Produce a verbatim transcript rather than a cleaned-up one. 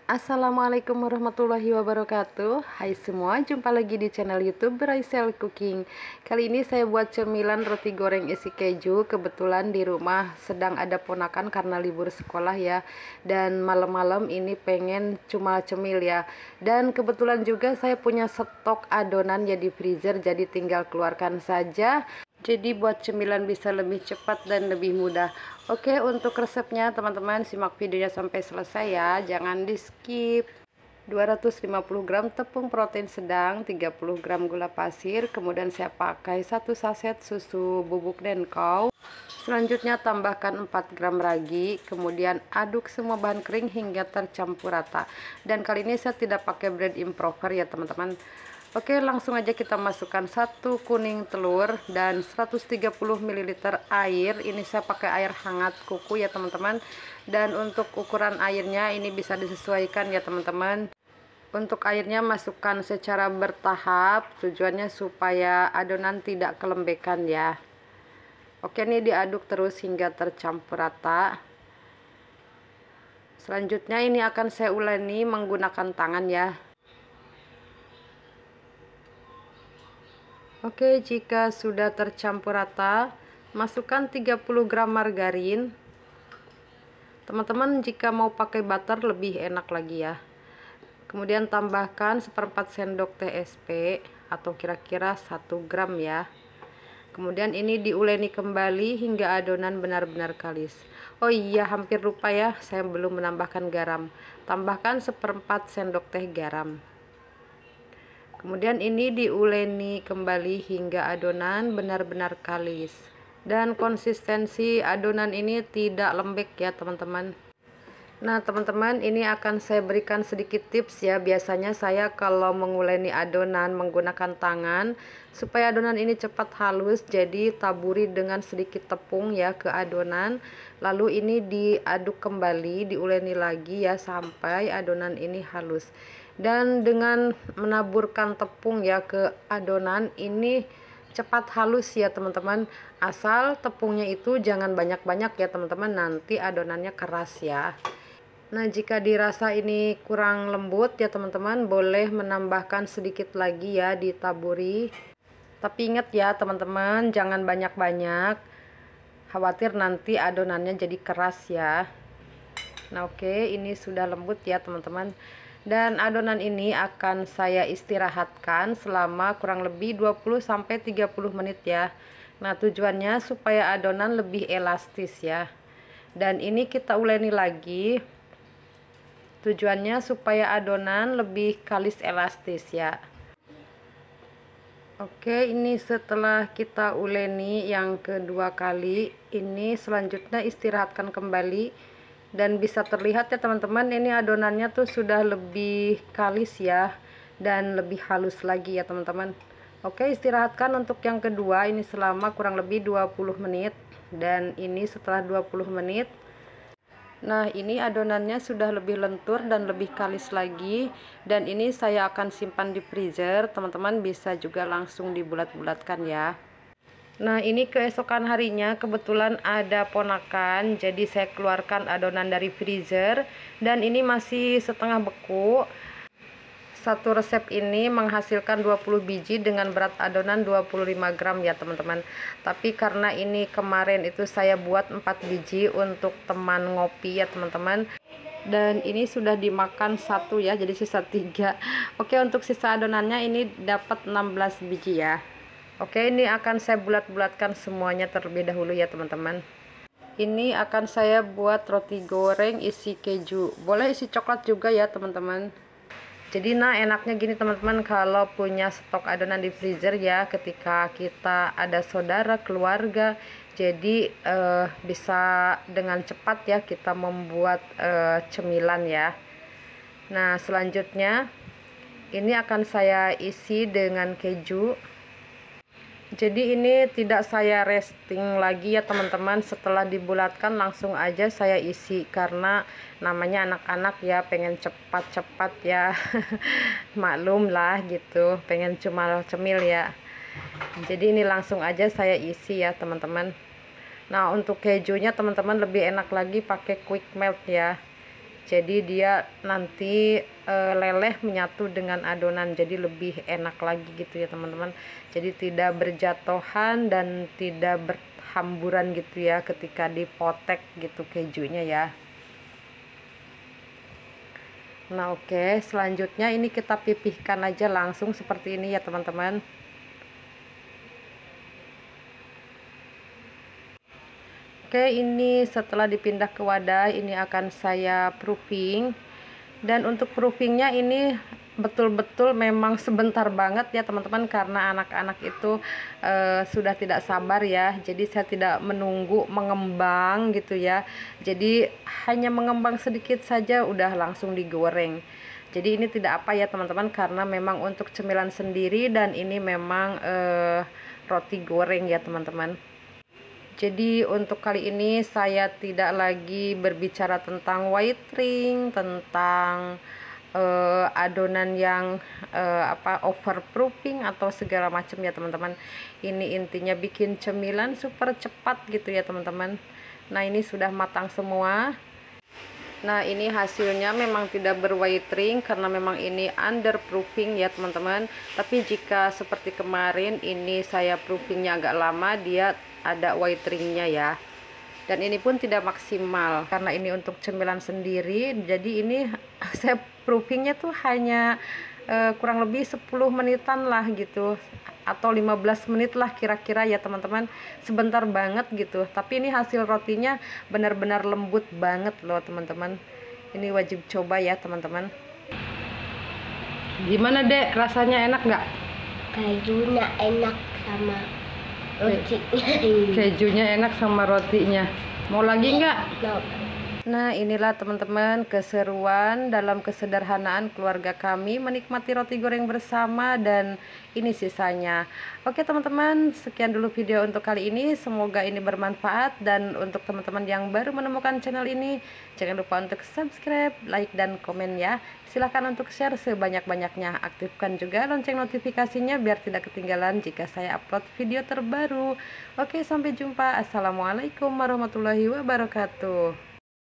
Assalamualaikum warahmatullahi wabarakatuh. Hai semua, jumpa lagi di channel YouTube Raisel Cooking. Kali ini saya buat cemilan roti goreng isi keju. Kebetulan di rumah sedang ada ponakan karena libur sekolah ya. Dan malam-malam ini pengen cuma cemil ya. Dan kebetulan juga saya punya stok adonan ya di freezer, jadi tinggal keluarkan saja. Jadi buat cemilan bisa lebih cepat dan lebih mudah. Oke, untuk resepnya teman-teman simak videonya sampai selesai ya, jangan di skip. dua ratus lima puluh gram tepung protein sedang, tiga puluh gram gula pasir, kemudian saya pakai satu saset susu bubuk Denkau. Selanjutnya tambahkan empat gram ragi, kemudian aduk semua bahan kering hingga tercampur rata. Dan kali ini saya tidak pakai bread improver ya teman-teman. Oke, langsung aja kita masukkan satu kuning telur dan seratus tiga puluh mililiter air. Ini saya pakai air hangat kuku ya teman-teman. Dan untuk ukuran airnya ini bisa disesuaikan ya teman-teman. Untuk airnya masukkan secara bertahap, tujuannya supaya adonan tidak kelembekan ya. Oke, ini diaduk terus hingga tercampur rata. Selanjutnya ini akan saya uleni menggunakan tangan ya. Oke, jika sudah tercampur rata, masukkan tiga puluh gram margarin. Teman-teman jika mau pakai butter lebih enak lagi ya. Kemudian tambahkan seperempat sendok T S P atau kira-kira satu gram ya. Kemudian ini diuleni kembali hingga adonan benar-benar kalis. Oh iya, hampir lupa ya, saya belum menambahkan garam. Tambahkan seperempat sendok teh garam. Kemudian ini diuleni kembali hingga adonan benar-benar kalis. Dan konsistensi adonan ini tidak lembek ya teman-teman. Nah teman-teman, ini akan saya berikan sedikit tips ya. Biasanya saya kalau menguleni adonan menggunakan tangan, supaya adonan ini cepat halus, jadi taburi dengan sedikit tepung ya ke adonan. Lalu ini diaduk kembali, diuleni lagi ya sampai adonan ini halus. Dan dengan menaburkan tepung ya ke adonan ini cepat halus ya teman-teman. Asal tepungnya itu jangan banyak-banyak ya teman-teman, nanti adonannya keras ya. Nah jika dirasa ini kurang lembut ya teman-teman, boleh menambahkan sedikit lagi ya, ditaburi. Tapi ingat ya teman-teman, jangan banyak-banyak, khawatir nanti adonannya jadi keras ya. Nah oke, ini sudah lembut ya teman-teman. Dan adonan ini akan saya istirahatkan selama kurang lebih dua puluh sampai tiga puluh menit ya. Nah tujuannya supaya adonan lebih elastis ya. Dan ini kita uleni lagi, tujuannya supaya adonan lebih kalis elastis ya. Oke, ini setelah kita uleni yang kedua kali, ini selanjutnya istirahatkan kembali. Dan bisa terlihat ya teman-teman, ini adonannya tuh sudah lebih kalis ya, dan lebih halus lagi ya teman-teman. Oke, istirahatkan untuk yang kedua ini selama kurang lebih dua puluh menit. Dan ini setelah dua puluh menit, nah ini adonannya sudah lebih lentur dan lebih kalis lagi. Dan ini saya akan simpan di freezer, teman-teman bisa juga langsung dibulat-bulatkan ya. Nah ini keesokan harinya kebetulan ada ponakan, jadi saya keluarkan adonan dari freezer. Dan ini masih setengah beku. Satu resep ini menghasilkan dua puluh biji dengan berat adonan dua puluh lima gram ya teman-teman. Tapi karena ini kemarin itu saya buat empat biji untuk teman ngopi ya teman-teman. Dan ini sudah dimakan satu ya, jadi sisa tiga. Oke, untuk sisa adonannya ini dapat enam belas biji ya. Oke, ini akan saya bulat-bulatkan semuanya terlebih dahulu ya teman-teman. Ini akan saya buat roti goreng isi keju. Boleh isi coklat juga ya teman-teman. Jadi nah enaknya gini teman-teman, kalau punya stok adonan di freezer ya, ketika kita ada saudara, keluarga, jadi eh, bisa dengan cepat ya kita membuat eh, cemilan ya. Nah selanjutnya ini akan saya isi dengan keju. Jadi ini tidak saya resting lagi ya teman-teman, setelah dibulatkan langsung aja saya isi karena namanya anak-anak ya, pengen cepat-cepat ya. Maklum lah gitu, pengen cuma cemil ya. Jadi ini langsung aja saya isi ya teman-teman. Nah untuk kejunya teman-teman lebih enak lagi pakai quick melt ya. Jadi dia nanti e, leleh menyatu dengan adonan, jadi lebih enak lagi gitu ya teman-teman. Jadi tidak berjatuhan dan tidak berhamburan gitu ya ketika dipotek gitu kejunya ya. Nah oke, selanjutnya ini kita pipihkan aja langsung seperti ini ya teman-teman. Oke, ini setelah dipindah ke wadah, ini akan saya proofing. Dan untuk proofingnya ini betul-betul memang sebentar banget ya teman-teman, karena anak-anak itu e, sudah tidak sabar ya. Jadi saya tidak menunggu mengembang gitu ya. Jadi hanya mengembang sedikit saja udah langsung digoreng. Jadi ini tidak apa ya teman-teman, karena memang untuk cemilan sendiri dan ini memang e, roti goreng ya teman-teman. Jadi untuk kali ini saya tidak lagi berbicara tentang white ring, tentang uh, adonan yang uh, apa overproofing atau segala macam ya teman-teman. Ini intinya bikin cemilan super cepat gitu ya teman-teman. Nah ini sudah matang semua. Nah ini hasilnya memang tidak berwhite ring karena memang ini underproofing ya teman-teman. Tapi jika seperti kemarin ini saya proofingnya agak lama, dia ada white ringnya ya. Dan ini pun tidak maksimal karena ini untuk cemilan sendiri. Jadi ini saya proofingnya tuh hanya uh, kurang lebih sepuluh menitan lah gitu, atau lima belas menit lah kira-kira ya teman-teman. Sebentar banget gitu, tapi ini hasil rotinya benar-benar lembut banget loh teman-teman. Ini wajib coba ya teman-teman. Gimana Dek, rasanya enak nggak? Kejunya enak sama rotinya. Kejunya enak sama rotinya. Mau lagi nggak? No. Nah inilah teman-teman keseruan dalam kesederhanaan keluarga kami menikmati roti goreng bersama, dan ini sisanya. Oke teman-teman, sekian dulu video untuk kali ini, semoga ini bermanfaat. Dan untuk teman-teman yang baru menemukan channel ini, jangan lupa untuk subscribe, like, dan komen ya. Silahkan untuk share sebanyak-banyaknya. Aktifkan juga lonceng notifikasinya biar tidak ketinggalan jika saya upload video terbaru. Oke, sampai jumpa. Assalamualaikum warahmatullahi wabarakatuh.